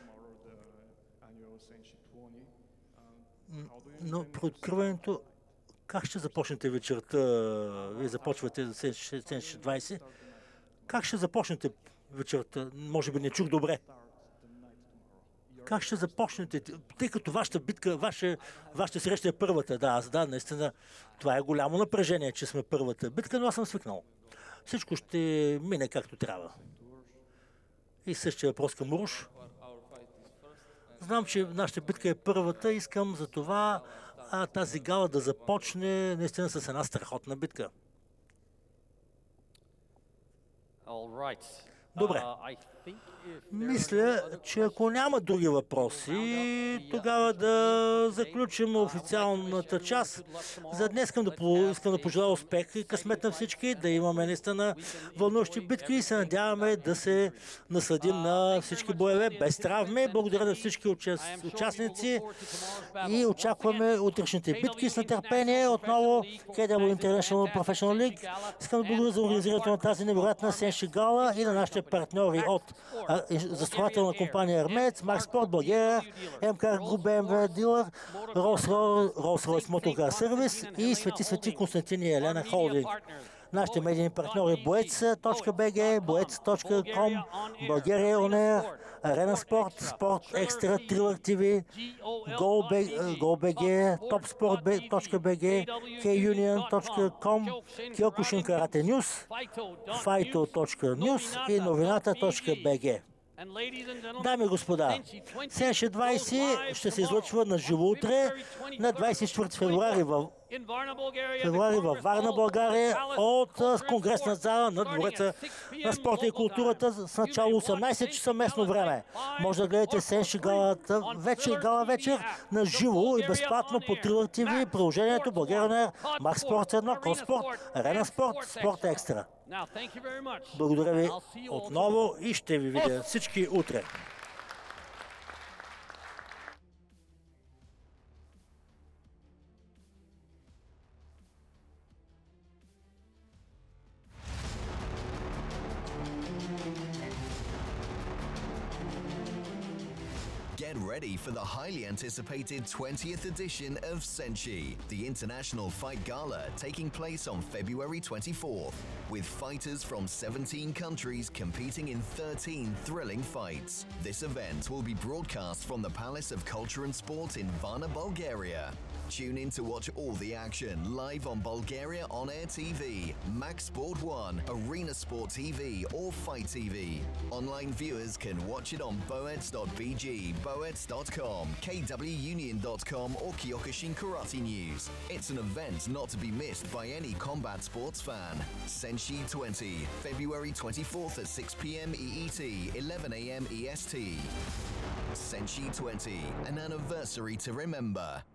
Но при откриването, как ще започнете вечерта? Вие започвате за Сенши двайсет. Как ще започнете вечерта? Може би не чух добре. Как ще започнете? Тъй като вашата битка, ваша, вашата среща е първата. Да, аз да, наистина. Това е голямо напрежение, че сме първата битка, но аз съм свикнал. Всичко ще мине както трябва. И същия въпрос към Урош. Знам, че нашата битка е първата. Искам за това а, тази гала да започне наистина с една страхотна битка. Добре. Мисля, че ако няма други въпроси, тогава да заключим официалната част. За днес искам да, по, искам да пожелая успех и късмет на всички, да имаме наистина вълнуващи битки и се надяваме да се насладим на всички боеве без травми. Благодаря на всички участници и очакваме утрешните битки с нетърпение. Отново кей дабъл ю International Professional League. Искам да благодаря за организирането на тази невероятна Сенши гала и на нашите партньори от застрахователна компания Армец, Макспорт, България, МК Груп Б М В Дилър, Rolls-Royce Motor Car Service и Свети Свети Константин и Елена Холдинг. Нашите медийни партньори боец точка би джи, боец точка ком, България Он Ер, Арена Спорт, Спорт Екстра, Трилър ТВ, GoBG, Topsport точка би джи, кей юнион точка ком, Киокушин Карате Нюс, Файто точка нюс и новината точка би джи. Дами и господа, Сенши двайсет ще се излъчва на живо утре на двайсет и четвърти февруари в февруари във Варна, България, от конгресна зала на Двореца на спорта и културата с начало осемнайсет часа местно време. Може да гледате Сенши галата вечер, гала вечер на живо и безплатно по Трилър ТВ, приложението България Он Ер, Макс Спорт едно, Коспорт, Арена Спорт, Спорт Екстра. Благодаря ви отново и ще ви видя всички утре. Get ready for the highly anticipated twentieth edition of Senshi, the international fight gala taking place on February twenty-fourth, with fighters from seventeen countries competing in thirteen thrilling fights. This event will be broadcast from the Palace of Culture and Sport in Varna, Bulgaria. Tune in to watch all the action live on Bulgaria On Air T V, Max Sport one, Arena Sport T V or Fight T V. Online viewers can watch it on boets dot b g, boets dot com, k w union dot com or Kyokushin Karate News. It's an event not to be missed by any combat sports fan. Senshi twenty, February twenty-fourth at six p m E E T, eleven a m E S T. Senshi twenty, an anniversary to remember.